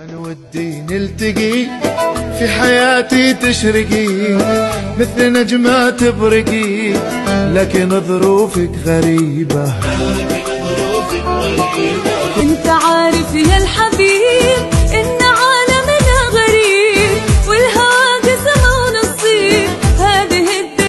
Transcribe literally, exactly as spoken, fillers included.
أنا ودي نلتقي في حياتي تشرقي مثل نجمة تبرقي، لكن ظروفك غريبة. انت عارف يا الحبيب